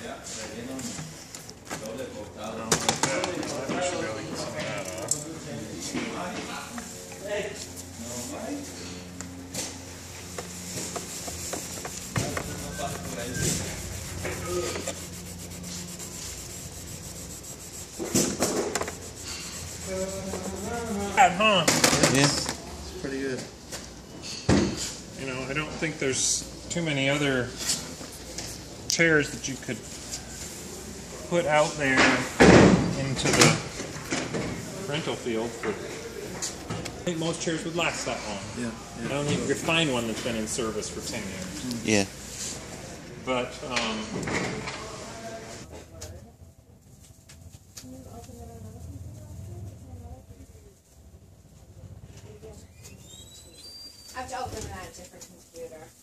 Huh? Yeah, it's pretty good. You know, I don't think there's too many other chairs that you could put out there into the rental field. I think most chairs would last that long. Yeah. I don't think you could find one that's been in service for 10 years. Yeah. But, I have to open it on a different computer.